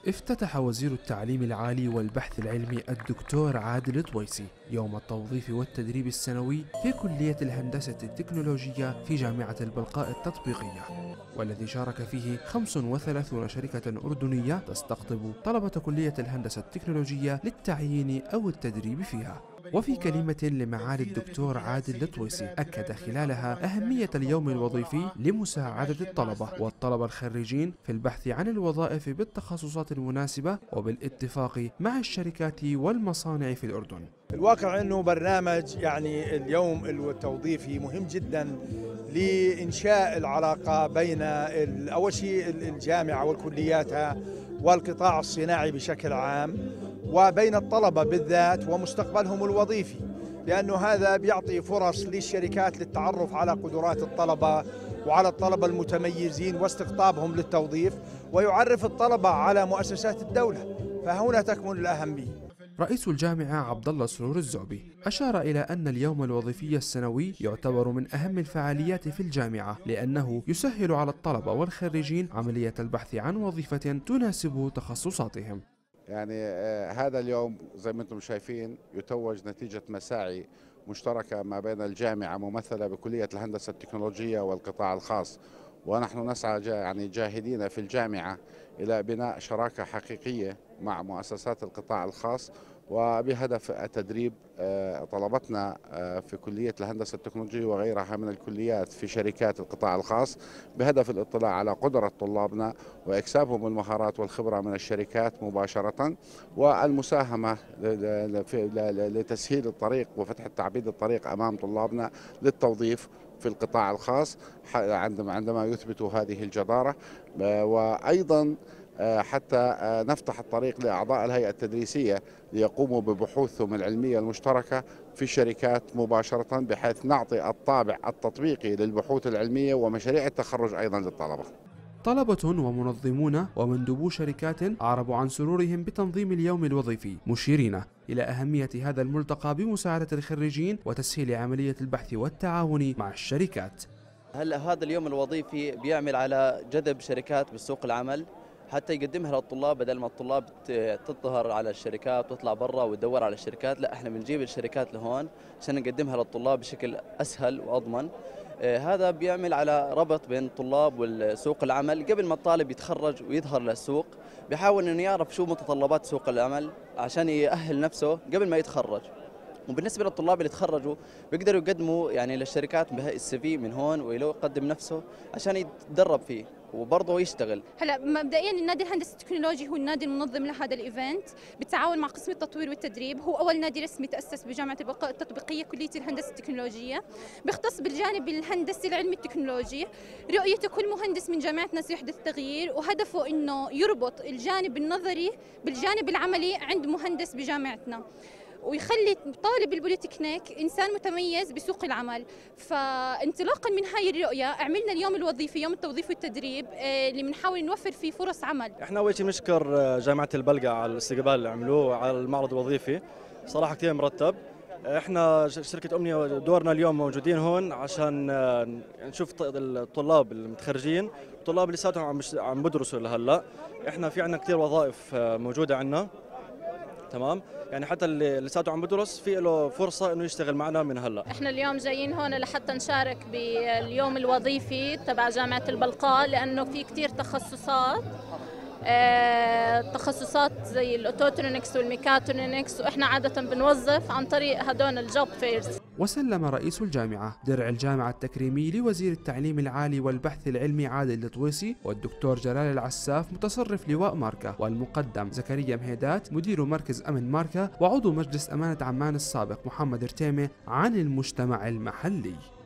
افتتح وزير التعليم العالي والبحث العلمي الدكتور عادل طويسي يوم التوظيف والتدريب السنوي في كلية الهندسة التكنولوجية في جامعة البلقاء التطبيقية، والذي شارك فيه 35 شركة أردنية تستقطب طلبة كلية الهندسة التكنولوجية للتعيين أو التدريب فيها. وفي كلمة لمعالي الدكتور عادل طويسي أكد خلالها أهمية اليوم الوظيفي لمساعدة الطلبة والطلبة الخريجين في البحث عن الوظائف بالتخصصات المناسبة وبالاتفاق مع الشركات والمصانع في الأردن. الواقع أنه برنامج اليوم التوظيفي مهم جدا لإنشاء العلاقة بين أول شيء الجامعة والكلياتها والقطاع الصناعي بشكل عام، وبين الطلبة بالذات ومستقبلهم الوظيفي، لأنه هذا بيعطي فرص للشركات للتعرف على قدرات الطلبة وعلى الطلبة المتميزين واستقطابهم للتوظيف، ويعرف الطلبة على مؤسسات الدولة، فهنا تكمن الأهمية. رئيس الجامعة عبد الله سرور الزعبي أشار إلى أن اليوم الوظيفي السنوي يعتبر من أهم الفعاليات في الجامعة، لأنه يسهل على الطلبة والخريجين عملية البحث عن وظيفة تناسب تخصصاتهم. هذا اليوم زي ما انتم شايفين يتوج نتيجة مساعي مشتركة ما بين الجامعة ممثلة بكلية الهندسة التكنولوجية والقطاع الخاص، ونحن نسعى جاهدين في الجامعة إلى بناء شراكة حقيقية مع مؤسسات القطاع الخاص، وبهدف تدريب طلبتنا في كلية الهندسة التكنولوجية وغيرها من الكليات في شركات القطاع الخاص، بهدف الاطلاع على قدرة طلابنا وإكسابهم المهارات والخبرة من الشركات مباشرة، والمساهمة لتسهيل الطريق وفتح التعبيد الطريق أمام طلابنا للتوظيف في القطاع الخاص عندما يثبتوا هذه الجدارة، وأيضا حتى نفتح الطريق لأعضاء الهيئة التدريسية ليقوموا ببحوثهم العلمية المشتركة في الشركات مباشرة، بحيث نعطي الطابع التطبيقي للبحوث العلمية ومشاريع التخرج أيضا للطلبة. طلبة ومنظمون ومندوبو شركات أعربوا عن سرورهم بتنظيم اليوم الوظيفي، مشيرين إلى أهمية هذا الملتقى بمساعدة الخريجين وتسهيل عملية البحث والتعاون مع الشركات. هلا هذا اليوم الوظيفي بيعمل على جذب شركات بسوق العمل حتى يقدمها للطلاب، بدل ما الطلاب تظهر على الشركات وتطلع برا وتدور على الشركات، لا احنا بنجيب الشركات لهون عشان نقدمها للطلاب بشكل اسهل واضمن. هذا بيعمل على ربط بين الطلاب وسوق العمل قبل ما الطالب يتخرج ويظهر للسوق، بيحاول انه يعرف شو متطلبات سوق العمل عشان يأهل نفسه قبل ما يتخرج. وبالنسبه للطلاب اللي تخرجوا بيقدروا يقدموا للشركات السي في من هون ويقدم نفسه عشان يتدرب فيه وبرضه يشتغل. هلا مبدئيا النادي الهندسي التكنولوجي هو النادي المنظم لهذا الايفنت بالتعاون مع قسم التطوير والتدريب. هو اول نادي رسمي تاسس بجامعه البلقاء التطبيقيه كليه الهندسه التكنولوجيه، بيختص بالجانب الهندسي العلمي التكنولوجي. رؤيته كل مهندس من جامعتنا سيحدث تغيير، وهدفه انه يربط الجانب النظري بالجانب العملي عند مهندس بجامعتنا، ويخلي طالب البوليتكنيك إنسان متميز بسوق العمل. فانطلاقا من هاي الرؤية عملنا اليوم الوظيفي، يوم التوظيف والتدريب، اللي بنحاول نوفر فيه فرص عمل. احنا أول شيء بنشكر جامعة البلقاء على الاستقبال اللي عملوه على المعرض الوظيفي، صراحة كثير مرتب. احنا شركة أمنية دورنا اليوم موجودين هون عشان نشوف الطلاب المتخرجين والطلاب اللي لساتهم عم بدرسوا لهلا. احنا في عندنا كثير وظائف موجودة عندنا، تمام، حتى اللي لساته عم بدرس في له فرصه انه يشتغل معنا من هلا. احنا اليوم جايين هون لحتى نشارك باليوم الوظيفي تبع جامعه البلقاء، لانه في كثير تخصصات زي الاوتوترونكس والميكاترونكس، واحنا عاده بنوظف عن طريق هدول الجوب فيرز. وسلم رئيس الجامعة درع الجامعة التكريمي لوزير التعليم العالي والبحث العلمي عادل طويسي والدكتور جلال العساف متصرف لواء ماركة، والمقدم زكريا مهيدات مدير مركز أمن ماركة، وعضو مجلس أمانة عمان السابق محمد رتيمة عن المجتمع المحلي.